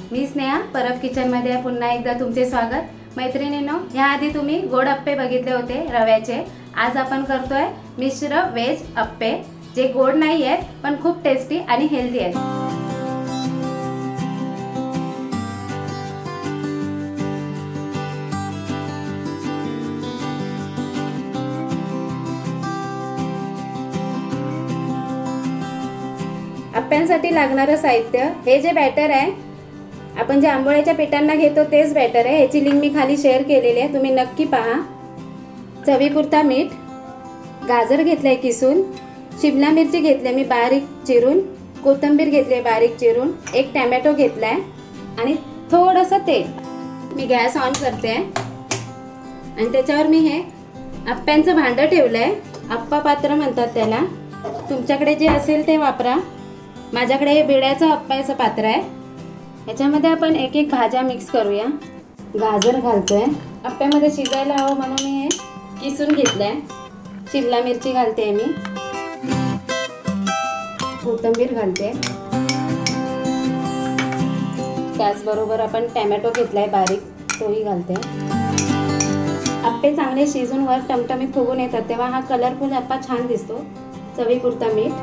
मी स्नेहा परब किचनमध्ये पुन्हा एकदा तुमचे स्वागत। मैत्रिणींनो, याआधी तुम्ही गोड अप्पे बघितले होते रव्याचे। आज आपण करतोय मिश्र वेज अप्पे, जे गोड नाही आहेत पण खूप टेस्टी आणि हेल्दी आहेत। अप्प्यांसाठी लागणारे साहित्य, हे जे बॅटर आहे आपण जे आंबोळ्याच्या पिठांना घेतो तेच बॅटर आहे। याची लिंक मी खाली शेअर केलेली आहे, तुम्ही नक्की पहा। चवीपुरता मीठ, गाजर घेतले किसून, शिमला मिरची घेतली मी बारीक चिरून, कोथिंबीर घेतली बारीक चिरून, एक टोमॅटो घेतलाय आणि थोडंसं तेल। मी गॅस ऑन करते आणि त्याच्यावर मी हे अप्प्यांचं भांडं ठेवलंय। अप्पा पात्र म्हणतात त्याला, तुमच्याकडे जे असेल ते वापरा। माझ्याकडे हे बिड्याचं अप्प्याचं पात्र आहे। याच्यामध्ये आपण एक एक भाज्या मिक्स करूया। गाजर घालतोय, अप्प्यामध्ये शिजायला हवं म्हणून मी हे किसून घेतलंय। शिमला मिरची घालते मी, कोथिंबीर घालते, त्याचबरोबर आपण टोमॅटो घेतलाय बारीक, तोही घालते। अप्पे चांगले शिजून वर टमटमीत फुगून येतात तेव्हा हा कलरफुल अप्पा छान दिसतो। चवीपुरता मीठ,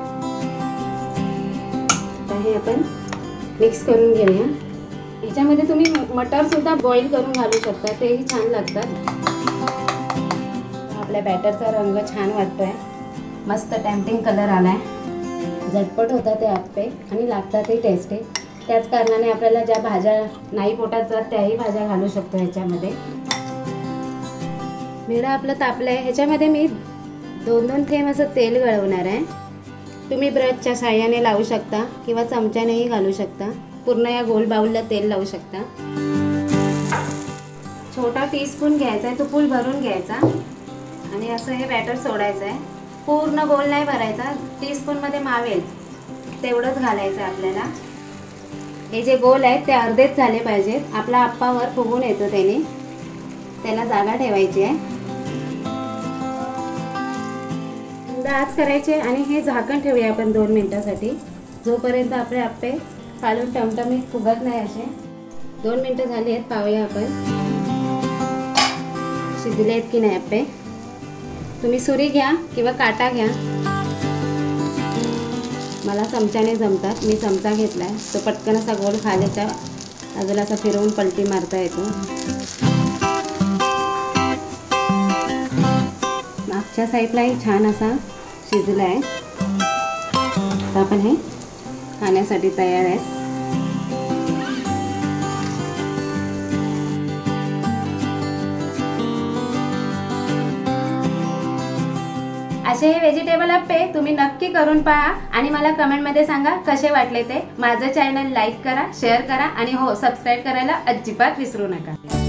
हे आपण मिक्स करून घेऊया। याच्यामध्ये तुम्ही मटर सुद्धा बॉईल करून घालू शकता, तेही छान लागतात। आपल्या बॅटरचा रंग छान वाटतोय, मस्त टेम्पटिंग कलर आलाय। झटपट होतात ते अप्पे आणि लागतातही टेस्टी। त्याच कारणाने आपल्याला ज्या भाज्या नाही पोटात जात त्याही भाज्या घालू शकतो ह्याच्यामध्ये। मेढा आपलं तापलंय, ह्याच्यामध्ये मी 2-2 थेंब असं तेल गळवणार आहे। तुम्ही ब्रशच्या साहाय्याने लावू शकता किंवा चमच्यानेही घालू शकता। पूर्ण या गोल बाउलला तेल लावू शकता। छोटा टीस्पून घ्यायचा आहे, तो फुल भरून घ्यायचा आणि असं हे बॅटर सोडायचं आहे। पूर्ण गोल नाही भरायचा, टीस्पूनमध्ये मावेल तेवढंच घालायचं आहे आपल्याला। हे जे गोल आहेत ते अर्धेच झाले पाहिजेत, आपला अप्पा वर फुगून येतो त्याने, त्याला जागा ठेवायची आहे। आज करायचे आणि हे झाकण ठेवूया आपण 2 मिनिटांसाठी, जोपर्यंत आपले अप्पे फालून टमटमीत फुगत नाही। असे 2 मिनिटं झाली आहेत, पाहूया आपण शिजले आहेत की नाही अप्पे। तुम्ही सुरी घ्या किंवा काटा घ्या, मला चमच्याने जमतात, मी चमचा घेतलाय। तो पटकन असा गोल खाल्याच्या बाजूला असा फिरवून पलटी मारता येतो। मागच्या साईडलाही छान असा शिजला आहे। आता आपण हे खाण्यासाठी तयार आहे। असे हे व्हेजिटेबल अप्पे तुम्ही नक्की करून पहा आणि मला कमेंटमध्ये सांगा कसे वाटले ते। माझं चॅनल लाईक करा, शेअर करा आणि हो, सबस्क्राईब करायला अजिबात विसरू नका।